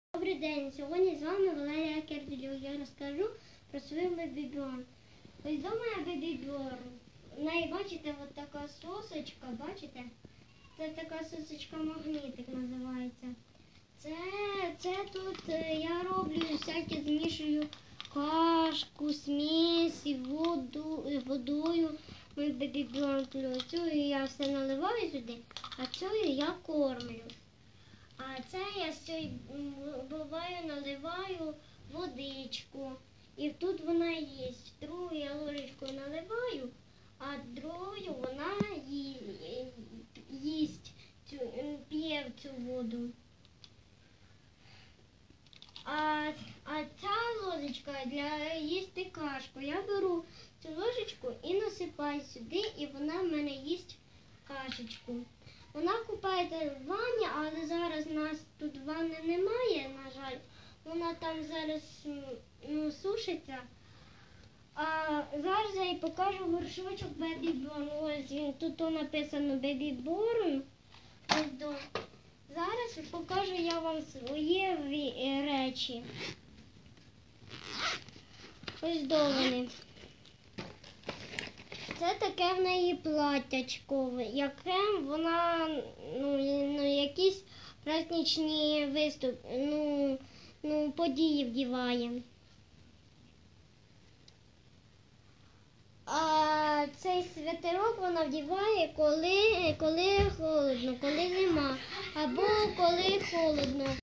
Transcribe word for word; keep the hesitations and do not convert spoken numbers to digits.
Добрий день! Сьогодні з вами Валерія Керділю. Я розкажу про свою бебі-борн. Ось до моя бебі-борн. В неї, бачите, от така сосочка, бачите? Це така сосочка-магнітик називається. Це, це тут я роблю всякі, змішую кашку, смесі, воду, водою. Мій бебі-борн плюс. Цю я все наливаю сюди, а цю я кормлю. А це я з цієї буваю, наливаю водичку. І тут вона є. Другу я ложечкою наливаю, а другою вона їсть, п'є цю воду. А, а ця ложечка для їсти кашку. Я беру цю ложечку і насипаю сюди, і вона в мене їсть кашечку. Вона купається в ванні, але зараз у нас тут ванни немає, на жаль. Вона там зараз ну, сушиться. А зараз я їй покажу горшочок бебі-борн. Ось він, тут написано бебі-борн. Зараз покажу я вам свої речі. Ось до вони. Це таке в неї платтячко, яке вона, ну, ну якісь праздничні виступи, ну, ну, події вдіває. А цей свитерок вона вдіває, коли, коли холодно, коли нема, або коли холодно.